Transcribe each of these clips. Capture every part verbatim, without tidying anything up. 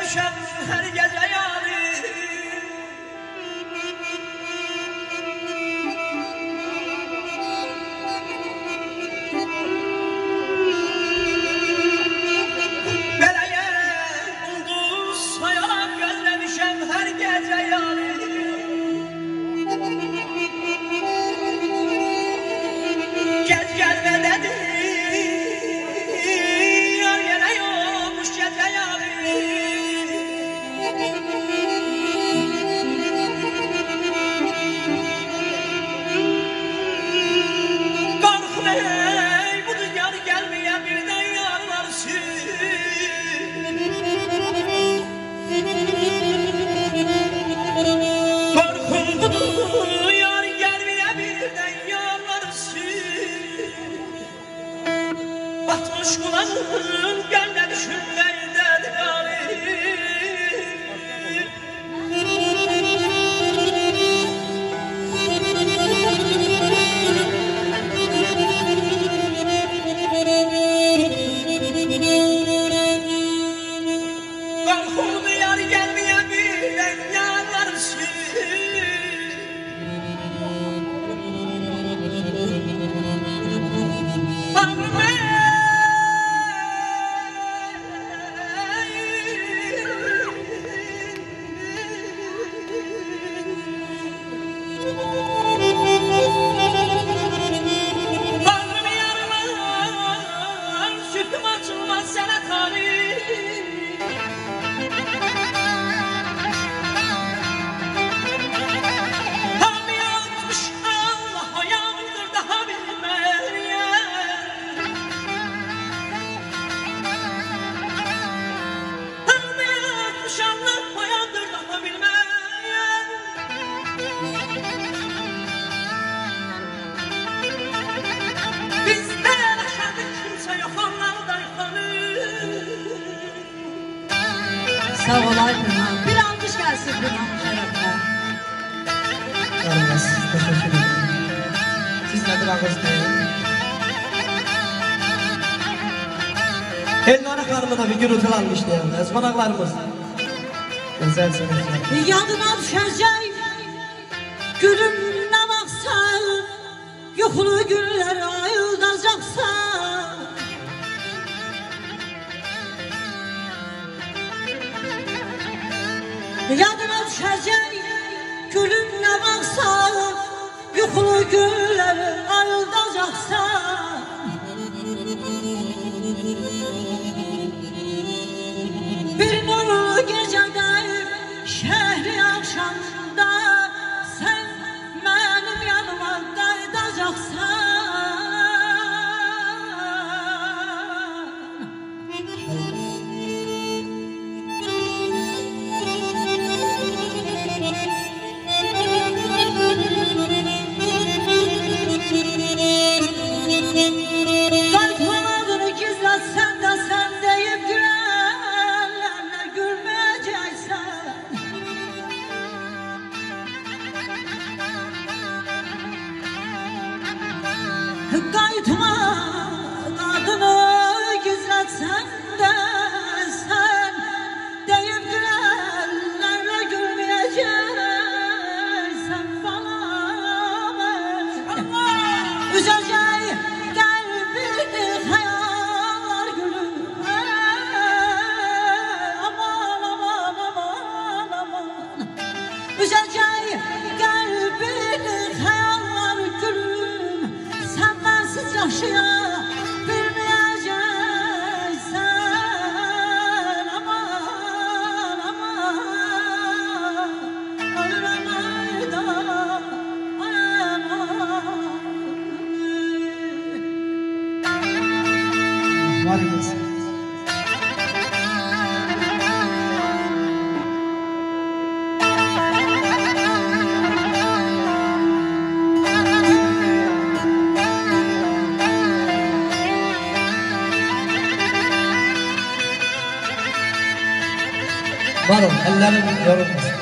düşen her gece yani. Beleye ulduz sayarak gözle düşen her gece yani. Gez gelme dedi. Batmış kulağın gönle düşünmeydedir yani. Korkuldu yar gelmeye birden yanlarsın. Sağ olayım. Bir alkış gelsin Kırnağın şerefine. Yarınız, teşekkür ederim. Siz nedir ağızlayın? Elnara karnına bir gürültülanmış diyelim. Esmanaklarımız. Güzelsiniz. Yadına düşecek gülüm ne baksa, yoklu günler ayıldacaksa. Yadına düşecek gülüm ne baksa, yoklu günler ayıldacaksa. Bir nurlu gecede şehri akşamda sen benim yanıma kaydacaksan. Kayıtmalarını gizletsen de sen deyip gülenlerle gülmeyeceksen. Kayıtma adını gizletsen de sen deyip gülenlerle gülmeyeceksen bana üzeceğim kalbini hayallar gülüm. Aman aman aman aman üzeceğim kalbini hayallar gülüm. Sen bensiz yaşayabilmeyeceksen. Aman aman ölürüm ayda aman. Var mısın? Varın, ellerim yorulmasın.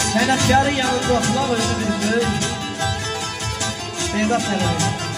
Sənətkarın yanında oxumaq özü bir böyük. Vedat Sənəli.